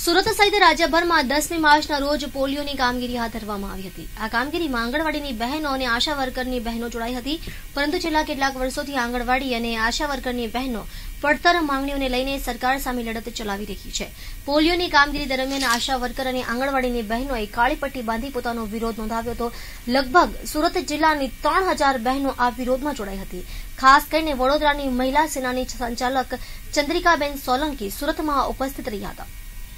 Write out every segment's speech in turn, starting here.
સુરત સહિત રાજ્યભરમાં 10મી માર્ચના રોજ પોલિયોની કામગીરી હાથ ધરવામાં આવી હતી। આ કામગીરીમાં આંગણવાડીની બહેનો અને આશા વર્કરની બહેનો જોડાઈ હતી, પરંતુ છેલ્લા કેટલાક વર્ષોથી આંગણવાડી અને આશા વર્કરની બહેનો પડતર માંગણીઓને લઈને સરકાર સામે લડત ચલાવી રહી છે। પોલિયોની કામગીરી દરમિયાન આશા વર્કર અને આંગણવાડીની બહેનોએ કાળી પટ્ટી બાંધી પોતાનો વિરોધ નોંધાવ્યો હતો। લગભગ સુરત જિલ્લાની 3000 બહેનો આ વિરોધમાં જોડાઈ હતી। ખાસ કરીને વડોદરાની મહિલા સેનાની સંચાલક ચંદ્રિકાબેન સોલંકી સુરતમાં ઉપસ્થિત રહ્યા હતા।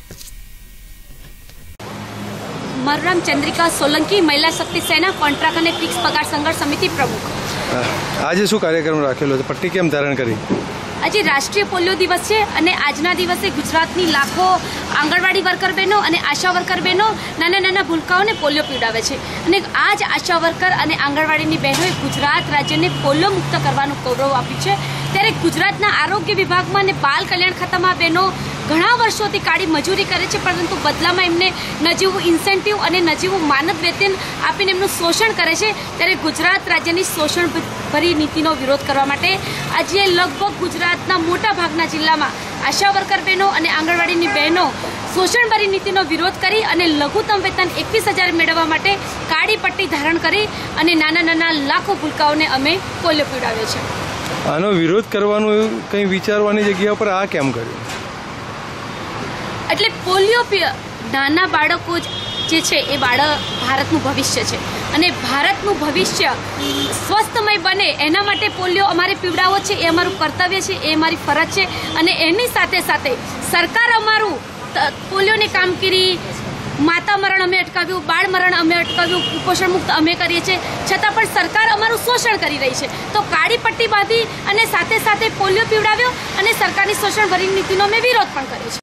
મારું નામ ચંદ્રિકા સોલંકી, મહિલા શક્તિ સેના કોન્ટ્રાક્ટ અને ફિક્સ પગાર સંઘર્ષ સમિતિ પ્રમુખ। આજે શું કાર્યક્રમ રાખેલો છે? પટ્ટી કેમ ધારણ કરી? આજે રાષ્ટ્રીય પોલિયો દિવસ છે અને આજના દિવસે ગુજરાતની લાખો આંગણવાડી વર્કર બહેનો અને આશા વર્કર બહેનો નાના ભૂલકાઓને પોલિયો પીવડાવે છે અને આ જ આશા વર્કર અને આંગણવાડીની બહેનોએ ગુજરાત રાજ્યને પોલિયો મુક્ત કરવાનું ગૌરવ આપ્યું છે। ત્યારે ગુજરાતના આરોગ્ય વિભાગમાં અને બાલ કલ્યાણ ખાતામાં બહેનો ઘણા વર્ષોથી કાળી મજૂરી કરે છે, પરંતુ બદલામાં એમને નજીવું ઇન્સેન્ટિવ અને નજીવું માનદ વેતન આપીને એમનું શોષણ કરે છે। ત્યારે ગુજરાત રાજ્યની શોષણભરી નીતિનો વિરોધ કરવા માટે આજે લગભગ ગુજરાતના મોટા ભાગના જિલ્લામાં આશા વર્કર બહેનો અને આંગણવાડીની બહેનો શોષણભરી નીતિનો વિરોધ કરી અને લઘુત્તમ વેતન 21,000 મેળવવા માટે કાળી પટ્ટી ધારણ કરી અને નાના લાખો ભૂલકાઓને અમે પોલિયો પીવડાવ્યો છે। આનો વિરોધ કરવાનું કંઈ વિચારવાની જગ્યા પર આ કેમ કર્યું? એટલે પોલિયો નાના બાળકો જે છે એ ભારતનું ભવિષ્ય છે અને ભારતનું ભવિષ્ય સ્વસ્થમય બને એના માટે પોલિયો અમારે પીવડાવવો છે, એ અમારું કર્તવ્ય છે, એ અમારી ફરજ છે। અને એની સાથે સાથે સરકાર અમારું પોલિયોની કામગીરી, માતા મરણ અમે અટકાવ્યું, બાળ મરણ અમે અટકાવ્યું, કુપોષણ મુક્ત અમે કરીએ છીએ, છતાં પણ સરકાર અમારું શોષણ કરી રહી છે। તો કાળી પટ્ટી બાંધી અને સાથે પોલિયો પીવડાવ્યો અને સરકારની શોષણભરી નીતિનો અમે વિરોધ પણ કર્યો છે।